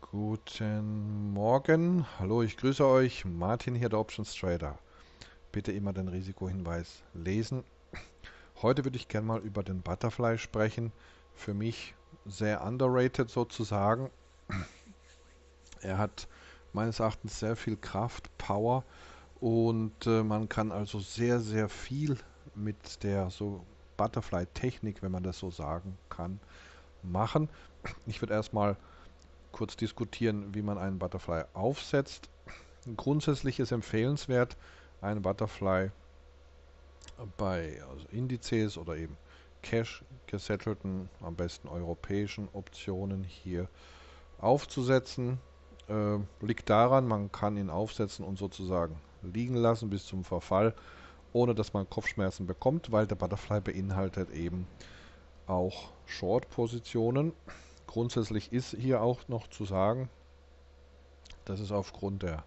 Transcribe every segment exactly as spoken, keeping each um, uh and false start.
Guten Morgen, hallo, ich grüße euch, Martin hier, der Options Trader. Bitte immer den Risikohinweis lesen. Heute würde ich gerne mal über den Butterfly sprechen. Für mich sehr underrated sozusagen. Er hat meines Erachtens sehr viel Kraft, Power und äh, man kann also sehr, sehr viel mit der so Butterfly-Technik, wenn man das so sagen kann, machen. Ich würde erstmal kurz diskutieren, wie man einen Butterfly aufsetzt. Grundsätzlich ist empfehlenswert, einen Butterfly bei also Indizes oder eben Cash gesettelten, am besten europäischen Optionen hier aufzusetzen. Äh, liegt daran, man kann ihn aufsetzen und sozusagen liegen lassen bis zum Verfall, ohne dass man Kopfschmerzen bekommt, weil der Butterfly beinhaltet eben auch Short-Positionen. Grundsätzlich ist hier auch noch zu sagen, dass es aufgrund der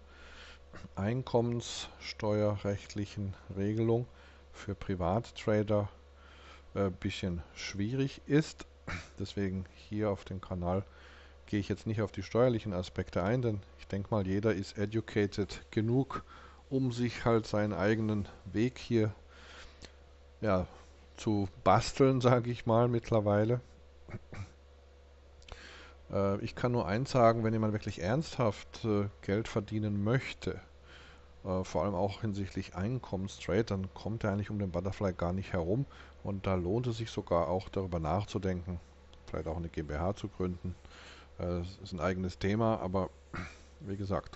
einkommenssteuerrechtlichen Regelung für Privattrader ein äh, bisschen schwierig ist. Deswegen hier auf dem Kanal gehe ich jetzt nicht auf die steuerlichen Aspekte ein, denn ich denke mal, jeder ist educated genug, um sich halt seinen eigenen Weg hier ja, zu basteln, sage ich mal mittlerweile. Äh, ich kann nur eins sagen, wenn jemand wirklich ernsthaft äh, Geld verdienen möchte, Äh, vor allem auch hinsichtlich Einkommenstrade, dann kommt er eigentlich um den Butterfly gar nicht herum. Und da lohnt es sich sogar auch darüber nachzudenken, vielleicht auch eine GmbH zu gründen. Äh, das ist ein eigenes Thema, aber wie gesagt,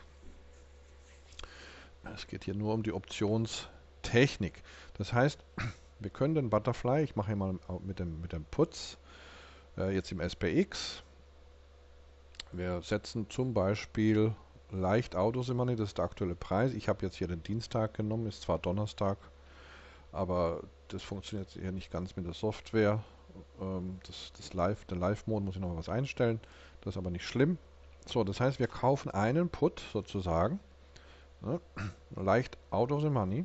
es geht hier nur um die Optionstechnik. Das heißt, wir können den Butterfly, ich mache hier mal mit dem, mit dem Putz, äh, jetzt im S P X. Wir setzen zum Beispiel leicht Autosimony, das ist der aktuelle Preis. Ich habe jetzt hier den Dienstag genommen, ist zwar Donnerstag, aber das funktioniert hier nicht ganz mit der Software. Ähm, das, das Live, den Live-Mode muss ich noch was einstellen, das ist aber nicht schlimm. So, das heißt, wir kaufen einen Put sozusagen, ne, leicht Autosimony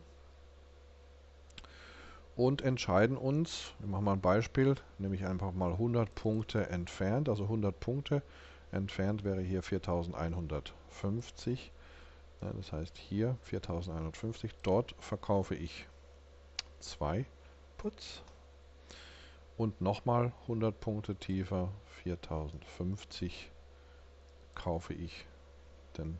und entscheiden uns, wir machen mal ein Beispiel, nehme ich einfach mal hundert Punkte entfernt, also hundert Punkte entfernt wäre hier viertausendeinhundertfünfzig. Ja, das heißt hier viertausendeinhundertfünfzig. Dort verkaufe ich zwei Puts. Und nochmal hundert Punkte tiefer, viertausendfünfzig, kaufe ich den,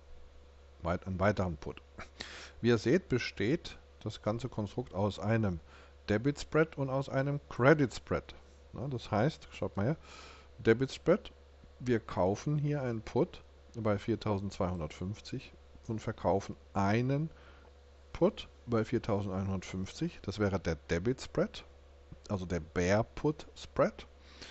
einen weiteren Put. Wie ihr seht, besteht das ganze Konstrukt aus einem Debit Spread und aus einem Credit Spread. Ja, das heißt, schaut mal her, Debit Spread, wir kaufen hier einen Put bei viertausendzweihundertfünfzig und verkaufen einen Put bei viertausendeinhundertfünfzig. Das wäre der Debit Spread, also der Bear Put Spread.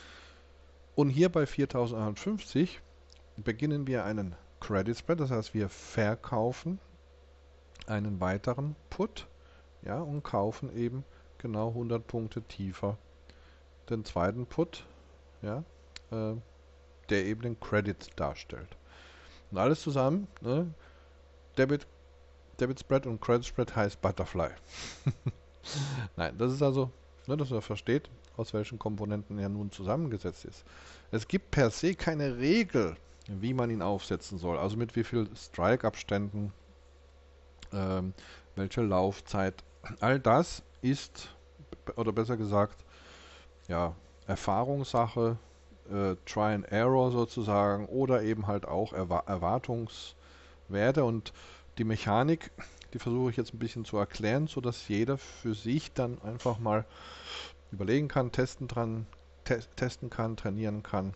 Und hier bei viertausendeinhundertfünfzig beginnen wir einen Credit Spread, das heißt wir verkaufen einen weiteren Put, ja, und kaufen eben genau hundert Punkte tiefer den zweiten Put, ja, äh, der eben den Credit darstellt. Und alles zusammen, ne, Debit, Debit Spread und Credit Spread heißt Butterfly. Nein, das ist also, ne, dass ihr versteht, aus welchen Komponenten er nun zusammengesetzt ist. Es gibt per se keine Regel, wie man ihn aufsetzen soll, also mit wie viel Strike-Abständen, ähm, welche Laufzeit. All das ist, oder besser gesagt, ja, Erfahrungssache, äh, Try and Error sozusagen oder eben halt auch Erwa Erwartungswerte und die Mechanik, die versuche ich jetzt ein bisschen zu erklären, sodass jeder für sich dann einfach mal überlegen kann, testen, dran, te testen kann, trainieren kann,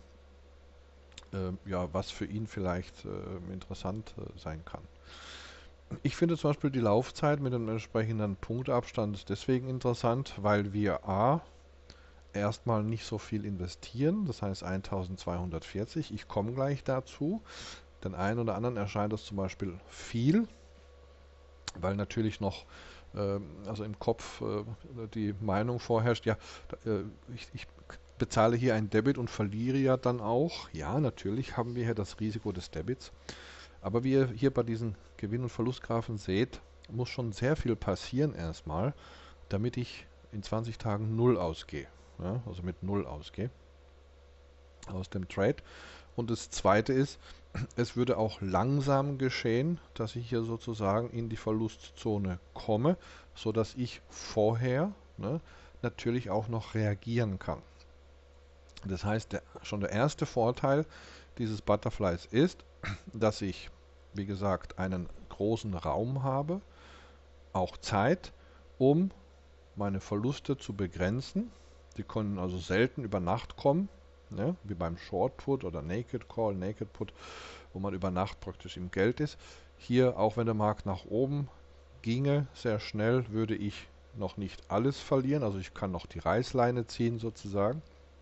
äh, ja, was für ihn vielleicht äh, interessant äh, sein kann. Ich finde zum Beispiel die Laufzeit mit dem entsprechenden Punktabstand deswegen interessant, weil wir a. erstmal nicht so viel investieren, das heißt eintausendzweihundertvierzig. Ich komme gleich dazu. Den einen oder anderen erscheint das zum Beispiel viel, weil natürlich noch äh, also im Kopf äh, die Meinung vorherrscht, ja, äh, ich, ich bezahle hier ein Debit und verliere ja dann auch. Ja, natürlich haben wir hier das Risiko des Debits. Aber wie ihr hier bei diesen Gewinn- und Verlustgraphen seht, muss schon sehr viel passieren erstmal, damit ich in zwanzig Tagen null ausgehe. Ja, also mit null ausgehe aus dem Trade. Und das zweite ist, es würde auch langsam geschehen, dass ich hier sozusagen in die Verlustzone komme, sodass ich vorher, ne, natürlich auch noch reagieren kann. Das heißt, der, schon der erste Vorteil dieses Butterflies ist, dass ich, wie gesagt, einen großen Raum habe, auch Zeit, um meine Verluste zu begrenzen. Die können also selten über Nacht kommen, ne, wie beim Short Put oder Naked Call, Naked Put, wo man über Nacht praktisch im Geld ist. Hier, auch wenn der Markt nach oben ginge, sehr schnell, würde ich noch nicht alles verlieren. Also ich kann noch die Reißleine ziehen sozusagen.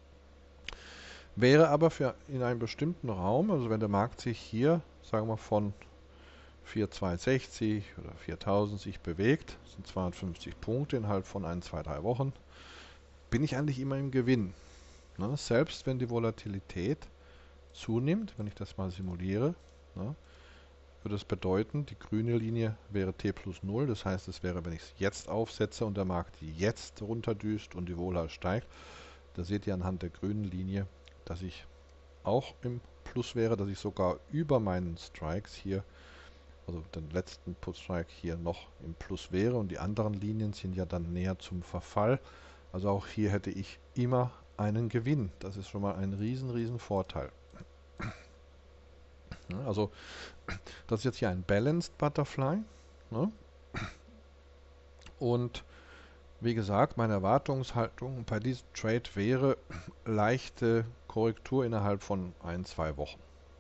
Wäre aber für in einem bestimmten Raum, also wenn der Markt sich hier, sagen wir von viertausendzweihundertsechzig oder viertausend sich bewegt, das sind zweihundertfünfzig Punkte innerhalb von ein, zwei, drei Wochen, bin ich eigentlich immer im Gewinn. Ne? Selbst wenn die Volatilität zunimmt, wenn ich das mal simuliere, ne, würde das bedeuten, die grüne Linie wäre T plus null, das heißt, es wäre, wenn ich es jetzt aufsetze und der Markt jetzt runterdüst und die Vola steigt, da seht ihr anhand der grünen Linie, dass ich auch im Plus wäre, dass ich sogar über meinen Strikes hier, also den letzten Put-Strike hier noch im Plus wäre und die anderen Linien sind ja dann näher zum Verfall. Also auch hier hätte ich immer einen Gewinn. Das ist schon mal ein riesen, riesen Vorteil. Ja, also das ist jetzt hier ein Balanced Butterfly. Ne? Und wie gesagt, meine Erwartungshaltung bei diesem Trade wäre leichte Korrektur innerhalb von ein, zwei Wochen.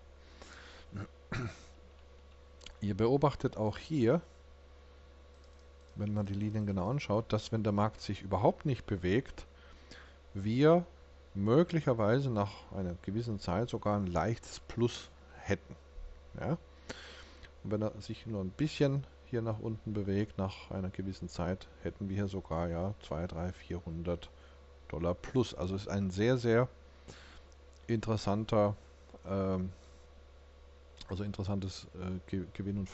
Ihr beobachtet auch hier, wenn man die Linien genau anschaut, dass wenn der Markt sich überhaupt nicht bewegt, wir möglicherweise nach einer gewissen Zeit sogar ein leichtes Plus hätten. Ja? Und wenn er sich nur ein bisschen hier nach unten bewegt, nach einer gewissen Zeit, hätten wir hier sogar ja zweihundert, dreihundert, vierhundert Dollar plus. Also es ist ein sehr, sehr interessanter, ähm, also interessantes äh, Ge Gewinn- und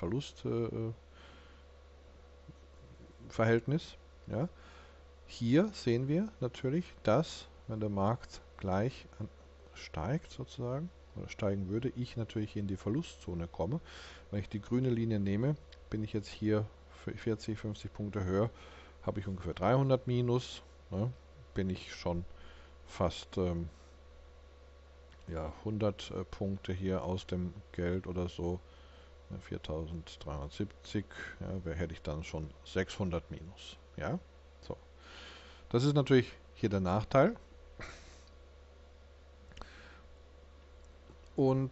Verlustverhältnis. Äh, ja. Hier sehen wir natürlich, dass, wenn der Markt gleich an, steigt sozusagen, oder steigen würde, ich natürlich in die Verlustzone komme. Wenn ich die grüne Linie nehme, bin ich jetzt hier für vierzig, fünfzig Punkte höher, habe ich ungefähr dreihundert minus, ne, bin ich schon fast ähm, ja, hundert äh, Punkte hier aus dem Geld oder so, ja, viertausenddreihundertsiebzig, ja, wer hätte ich dann schon sechshundert minus, ja, so. Das ist natürlich hier der Nachteil. Und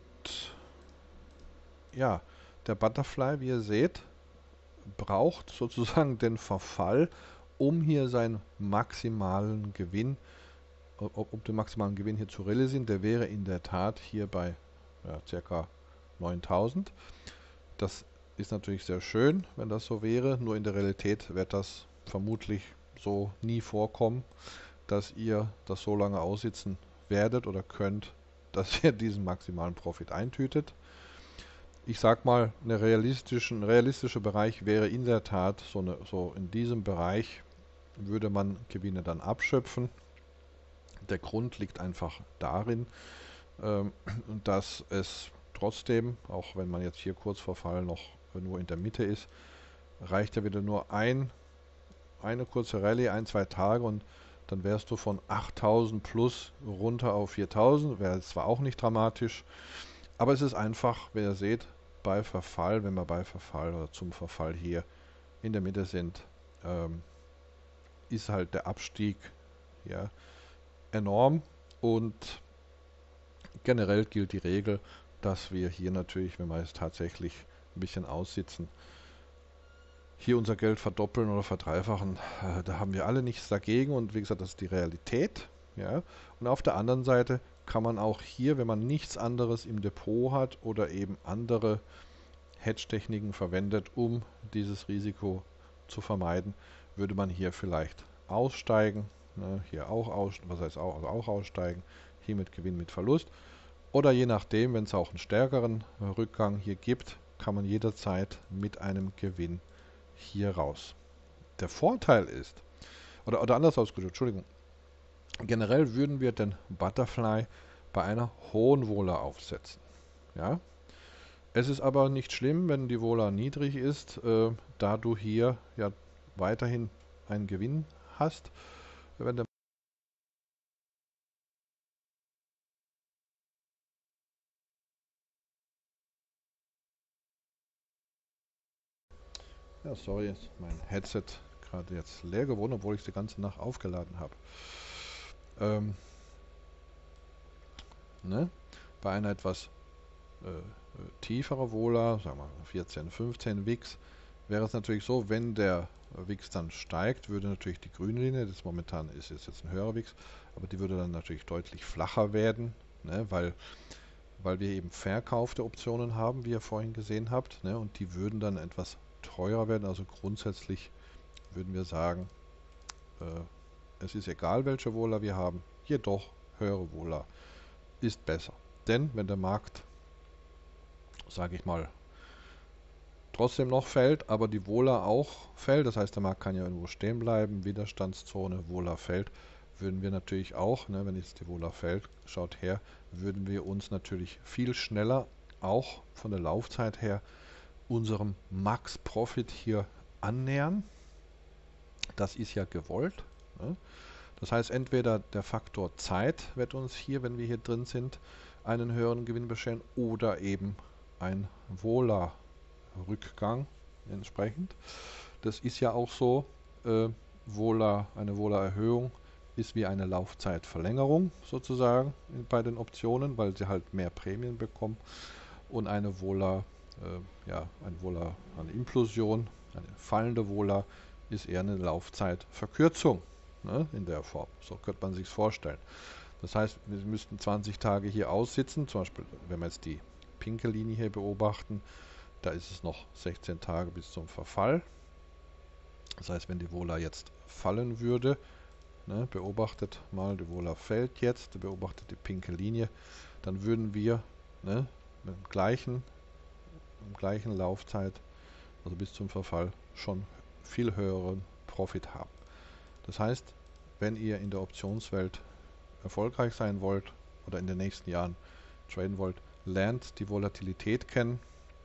ja, der Butterfly, wie ihr seht, braucht sozusagen den Verfall, um hier seinen maximalen Gewinn, um den maximalen Gewinn hier zu realisieren. Der wäre in der Tat hier bei ja, ca. neuntausend. Das ist natürlich sehr schön, wenn das so wäre, nur in der Realität wird das vermutlich so nie vorkommen, dass ihr das so lange aussitzen werdet oder könnt, dass ihr diesen maximalen Profit eintütet. Ich sag mal, eine realistischen, ein realistischer Bereich wäre in der Tat, so, eine, so in diesem Bereich würde man Gewinne dann abschöpfen. Der Grund liegt einfach darin, ähm, dass es trotzdem, auch wenn man jetzt hier kurz vor Fall noch nur in der Mitte ist, reicht ja wieder nur ein, eine kurze Rallye, ein, zwei Tage und dann wärst du von achttausend plus runter auf viertausend, wäre zwar auch nicht dramatisch, aber es ist einfach, wie ihr seht, bei Verfall, wenn wir bei Verfall oder zum Verfall hier in der Mitte sind, ähm, ist halt der Abstieg ja, enorm und generell gilt die Regel, dass wir hier natürlich, wenn wir es tatsächlich ein bisschen aussitzen, hier unser Geld verdoppeln oder verdreifachen, äh, da haben wir alle nichts dagegen und wie gesagt, das ist die Realität. Ja? Und auf der anderen Seite kann man auch hier, wenn man nichts anderes im Depot hat oder eben andere Hedge-Techniken verwendet, um dieses Risiko zu vermeiden, würde man hier vielleicht aussteigen, ne, hier auch aus, was heißt auch, also auch aussteigen, hier mit Gewinn, mit Verlust. Oder je nachdem, wenn es auch einen stärkeren Rückgang hier gibt, kann man jederzeit mit einem Gewinn hier raus. Der Vorteil ist, oder, oder anders ausgedrückt, Entschuldigung, generell würden wir den Butterfly bei einer hohen Vola aufsetzen. Ja? Es ist aber nicht schlimm, wenn die Vola niedrig ist, äh, da du hier ja weiterhin einen Gewinn hast. Wenn der ja, sorry, ist mein Headset gerade jetzt leer geworden, obwohl ich es die ganze Nacht aufgeladen habe. Ähm, ne? Bei einer etwas äh, tiefere Vola, sagen wir vierzehn, fünfzehn Wix, wäre es natürlich so, wenn der Wix dann steigt, würde natürlich die grüne Linie, das momentan ist jetzt, jetzt ein höherer Wix, aber die würde dann natürlich deutlich flacher werden, ne, weil, weil wir eben verkaufte Optionen haben, wie ihr vorhin gesehen habt, ne, und die würden dann etwas teurer werden. Also grundsätzlich würden wir sagen, äh, es ist egal, welche Vola wir haben, jedoch höhere Vola ist besser. Denn wenn der Markt, sage ich mal, trotzdem noch fällt, aber die Vola auch fällt, das heißt, der Markt kann ja irgendwo stehen bleiben, Widerstandszone, Vola fällt, würden wir natürlich auch, ne, wenn jetzt die Vola fällt, schaut her, würden wir uns natürlich viel schneller, auch von der Laufzeit her, unserem Max Profit hier annähern. Das ist ja gewollt. Ne? Das heißt, entweder der Faktor Zeit wird uns hier, wenn wir hier drin sind, einen höheren Gewinn bescheren oder eben ein Vola Rückgang entsprechend. Das ist ja auch so, äh, Vola, eine Vola-Erhöhung ist wie eine Laufzeitverlängerung sozusagen bei den Optionen, weil sie halt mehr Prämien bekommen, und eine Vola, äh, ja, ein Vola, eine Implosion, eine fallende Vola ist eher eine Laufzeitverkürzung, ne, in der Form. So könnte man sich vorstellen. Das heißt, wir müssten zwanzig Tage hier aussitzen, zum Beispiel, wenn wir jetzt die pinke Linie hier beobachten, da ist es noch sechzehn Tage bis zum Verfall. Das heißt, wenn die Vola jetzt fallen würde, ne, beobachtet mal, die Vola fällt jetzt, beobachtet die pinke Linie, dann würden wir, ne, mit dem gleichen, mit dem gleichen Laufzeit, also bis zum Verfall, schon viel höheren Profit haben. Das heißt, wenn ihr in der Optionswelt erfolgreich sein wollt oder in den nächsten Jahren traden wollt, lernt die Volatilität kennen,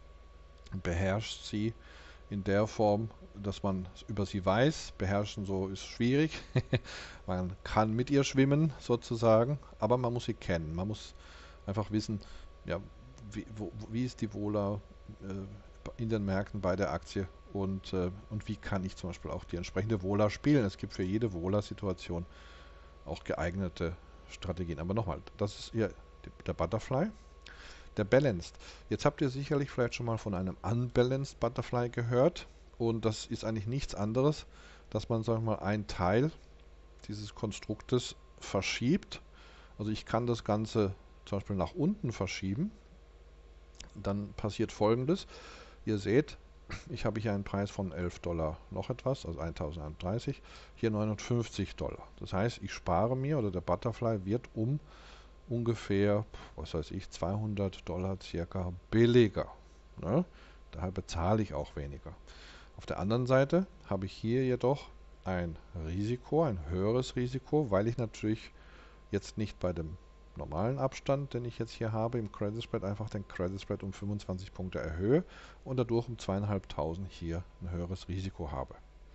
beherrscht sie in der Form, dass man über sie weiß. Beherrschen so ist schwierig. Man kann mit ihr schwimmen sozusagen, aber man muss sie kennen. Man muss einfach wissen, ja, wie, wo, wie ist die Vola äh, in den Märkten bei der Aktie, und, äh, und wie kann ich zum Beispiel auch die entsprechende Vola spielen. Es gibt für jede Vola-Situation auch geeignete Strategien. Aber nochmal, das ist hier der Butterfly. Der Balanced. Jetzt habt ihr sicherlich vielleicht schon mal von einem Unbalanced Butterfly gehört, und das ist eigentlich nichts anderes, dass man, sagen wir mal, einen Teil dieses Konstruktes verschiebt. Also ich kann das Ganze zum Beispiel nach unten verschieben. Dann passiert Folgendes. Ihr seht, ich habe hier einen Preis von elf Dollar noch etwas, also eintausendeinunddreißig, hier neunundfünfzig Dollar. Das heißt, ich spare mir, oder der Butterfly wird um ungefähr, was weiß ich, zweihundert Dollar circa billiger. Ne? Daher bezahle ich auch weniger. Auf der anderen Seite habe ich hier jedoch ein Risiko, ein höheres Risiko, weil ich natürlich jetzt nicht bei dem normalen Abstand, den ich jetzt hier habe, im Credit Spread, einfach den Credit Spread um fünfundzwanzig Punkte erhöhe und dadurch um zweitausendfünfhundert hier ein höheres Risiko habe.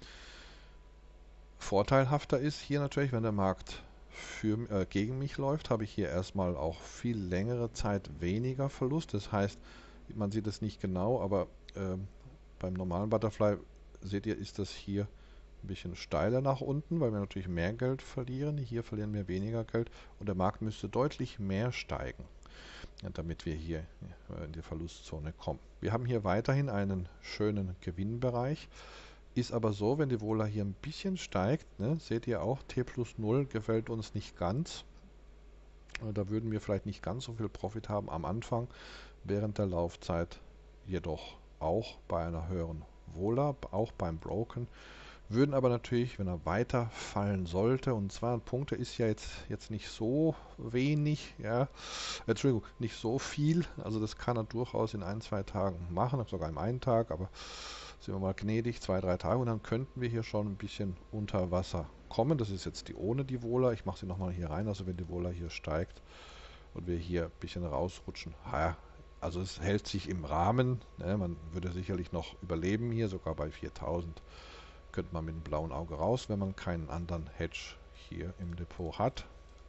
Vorteilhafter ist hier natürlich, wenn der Markt für, äh, gegen mich läuft, habe ich hier erstmal auch viel längere Zeit weniger Verlust. Das heißt, man sieht es nicht genau, aber äh, beim normalen Butterfly, seht ihr, ist das hier ein bisschen steiler nach unten, weil wir natürlich mehr Geld verlieren. Hier verlieren wir weniger Geld und der Markt müsste deutlich mehr steigen, damit wir hier in die Verlustzone kommen. Wir haben hier weiterhin einen schönen Gewinnbereich. Ist aber so, wenn die Vola hier ein bisschen steigt, ne, seht ihr auch, T plus null gefällt uns nicht ganz. Da würden wir vielleicht nicht ganz so viel Profit haben am Anfang, während der Laufzeit jedoch auch bei einer höheren Vola, auch beim Broken, würden aber natürlich, wenn er weiter fallen sollte, und zweihundert Punkte ist ja jetzt, jetzt nicht so wenig, ja, Entschuldigung, nicht so viel, also das kann er durchaus in ein, zwei Tagen machen, sogar in einem Tag, aber sind wir mal gnädig, zwei, drei Tage, und dann könnten wir hier schon ein bisschen unter Wasser kommen. Das ist jetzt die ohne die Vola. Ich mache sie nochmal hier rein, also wenn die Vola hier steigt, und wir hier ein bisschen rausrutschen. Ja, also es hält sich im Rahmen, ne? Man würde sicherlich noch überleben hier, sogar bei viertausend könnte man mit dem blauen Auge raus, wenn man keinen anderen Hedge hier im Depot hat.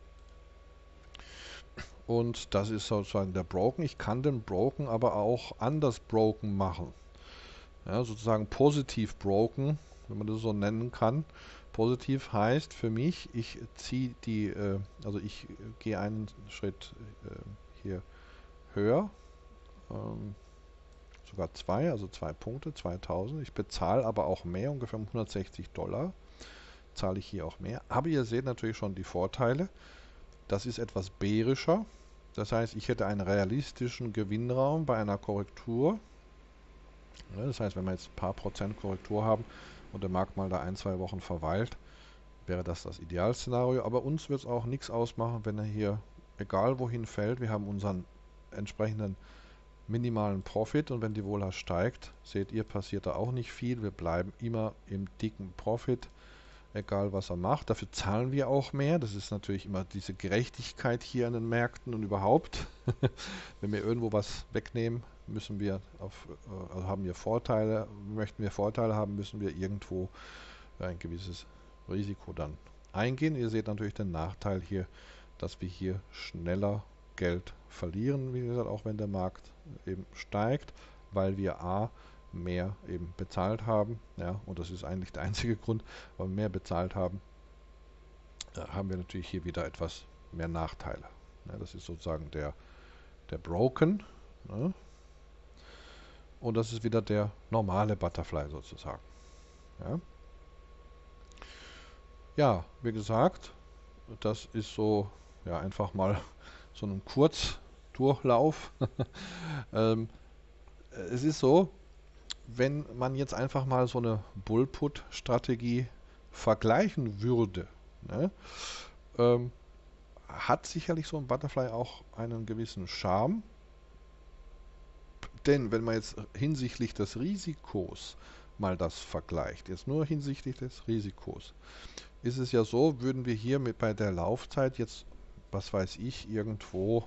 Und das ist sozusagen der Broken. Ich kann den Broken aber auch anders Broken machen. Ja, sozusagen positiv Broken, wenn man das so nennen kann. Positiv heißt für mich, ich ziehe die, äh, also ich gehe einen Schritt äh, hier höher, ähm, sogar zwei, also zwei Punkte, zweitausend. Ich bezahle aber auch mehr, ungefähr um hundertsechzig Dollar, zahle ich hier auch mehr. Aber ihr seht natürlich schon die Vorteile. Das ist etwas bärischer. Das heißt, ich hätte einen realistischen Gewinnraum bei einer Korrektur. Ja, das heißt, wenn wir jetzt ein paar Prozent Korrektur haben und der Markt mal da ein, zwei Wochen verweilt, wäre das das Idealszenario. Aber uns wird es auch nichts ausmachen, wenn er hier, egal wohin fällt, wir haben unseren entsprechenden minimalen Profit und wenn die Wohler steigt, seht ihr, passiert da auch nicht viel. Wir bleiben immer im dicken Profit, egal was er macht. Dafür zahlen wir auch mehr. Das ist natürlich immer diese Gerechtigkeit hier an den Märkten und überhaupt. Wenn wir irgendwo was wegnehmen, müssen wir auf, also haben wir Vorteile, möchten wir Vorteile haben, müssen wir irgendwo ein gewisses Risiko dann eingehen. Ihr seht natürlich den Nachteil hier, dass wir hier schneller Geld verlieren, wie gesagt, auch wenn der Markt eben steigt, weil wir a mehr eben bezahlt haben, ja, und das ist eigentlich der einzige Grund, weil wir mehr bezahlt haben, äh, haben wir natürlich hier wieder etwas mehr Nachteile. Ja, das ist sozusagen der, der Broken, ne? Und das ist wieder der normale Butterfly sozusagen. Ja, ja, wie gesagt, das ist so, ja, einfach mal so ein Kurzdurchlauf. ähm, es ist so, wenn man jetzt einfach mal so eine Bullput-Strategie vergleichen würde, ne, ähm, hat sicherlich so ein Butterfly auch einen gewissen Charme. Denn wenn man jetzt hinsichtlich des Risikos mal das vergleicht, jetzt nur hinsichtlich des Risikos, ist es ja so, würden wir hier mit bei der Laufzeit jetzt, was weiß ich, irgendwo,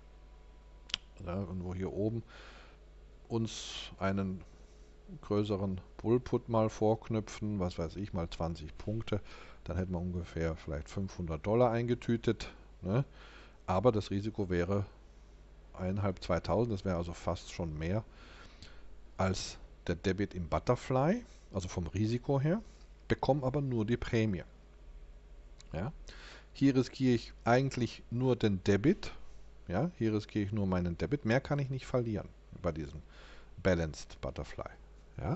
ja, irgendwo hier oben uns einen größeren Bullput mal vorknüpfen, was weiß ich, mal zwanzig Punkte, dann hätten wir ungefähr vielleicht fünfhundert Dollar eingetütet, ne? Aber das Risiko wäre eineinhalb, zweitausend, das wäre also fast schon mehr als der Debit im Butterfly, also vom Risiko her, bekomme aber nur die Prämie. Ja? Hier riskiere ich eigentlich nur den Debit, ja? Hier riskiere ich nur meinen Debit, mehr kann ich nicht verlieren bei diesem Balanced Butterfly. Ja?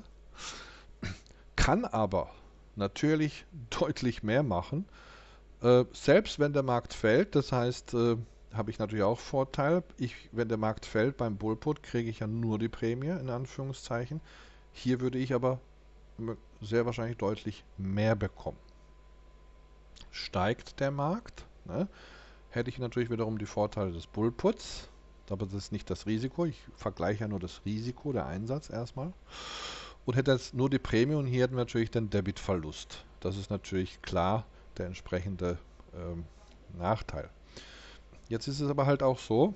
Kann aber natürlich deutlich mehr machen, äh, selbst wenn der Markt fällt. Das heißt, äh, habe ich natürlich auch Vorteil. Ich, wenn der Markt fällt beim Bullput, kriege ich ja nur die Prämie, in Anführungszeichen. Hier würde ich aber sehr wahrscheinlich deutlich mehr bekommen. Steigt der Markt, ne, hätte ich natürlich wiederum die Vorteile des Bullputs, aber das ist nicht das Risiko. Ich vergleiche ja nur das Risiko, der Einsatz erstmal. Und hätte jetzt nur die Prämie und hier hätten wir natürlich den Debitverlust. Das ist natürlich klar der entsprechende ähm, Nachteil. Jetzt ist es aber halt auch so,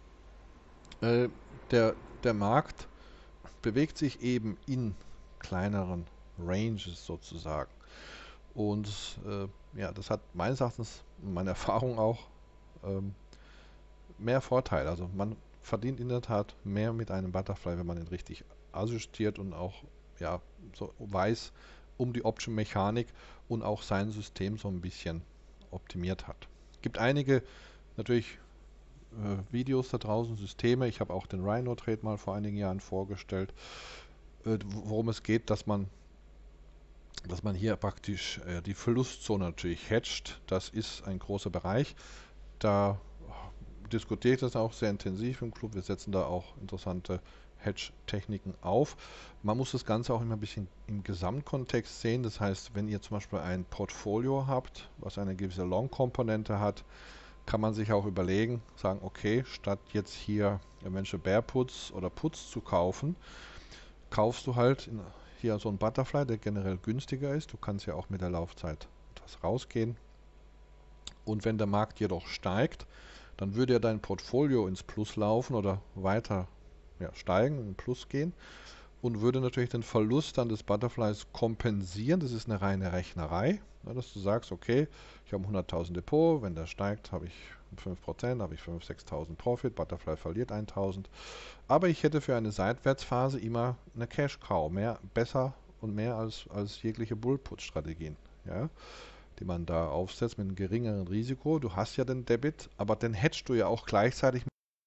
äh, der, der Markt bewegt sich eben in kleineren Ranges sozusagen. Und äh, ja, das hat meines Erachtens, meine Erfahrung auch, ähm, mehr Vorteile. Also man verdient in der Tat mehr mit einem Butterfly, wenn man ihn richtig ajustiert und auch, ja, so weiß um die Option-Mechanik und auch sein System so ein bisschen optimiert hat. Es gibt einige natürlich äh, Videos da draußen, Systeme. Ich habe auch den Rhino Trade mal vor einigen Jahren vorgestellt, äh, worum es geht, dass man dass man hier praktisch äh, die Verlustzone natürlich hedgt. Das ist ein großer Bereich. Da diskutiere ich das auch sehr intensiv im Club. Wir setzen da auch interessante Hedge-Techniken auf. Man muss das Ganze auch immer ein bisschen im Gesamtkontext sehen. Das heißt, wenn ihr zum Beispiel ein Portfolio habt, was eine gewisse Long-Komponente hat, kann man sich auch überlegen, sagen, okay, statt jetzt hier irgendwelche Bear-Puts oder Puts zu kaufen, kaufst du halt in, hier so ein Butterfly, der generell günstiger ist. Du kannst ja auch mit der Laufzeit etwas rausgehen. Und wenn der Markt jedoch steigt, dann würde ja dein Portfolio ins Plus laufen oder weiter ja, steigen, in Plus gehen und würde natürlich den Verlust dann des Butterflies kompensieren. Das ist eine reine Rechnerei, ja, dass du sagst, okay, ich habe ein hunderttausend Depot, wenn der steigt, habe ich fünf Prozent, habe ich fünftausend, sechstausend Profit, Butterfly verliert tausend. Aber ich hätte für eine Seitwärtsphase immer eine Cash-Cow, mehr, besser und mehr als, als jegliche Bull-Put-Strategien, ja, die man da aufsetzt mit einem geringeren Risiko. Du hast ja den Debit, aber den hedgst du ja auch gleichzeitig.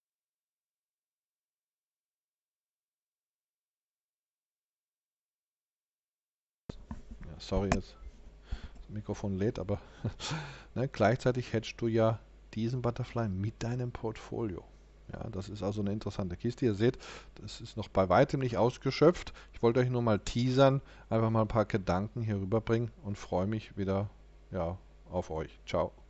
Ja, sorry, jetzt das Mikrofon lädt, aber ne, gleichzeitig hedgst du ja diesen Butterfly mit deinem Portfolio. Ja, das ist also eine interessante Kiste. Ihr seht, das ist noch bei weitem nicht ausgeschöpft. Ich wollte euch nur mal teasern, einfach mal ein paar Gedanken hier rüberbringen und freue mich wieder ja, auf euch. Ciao.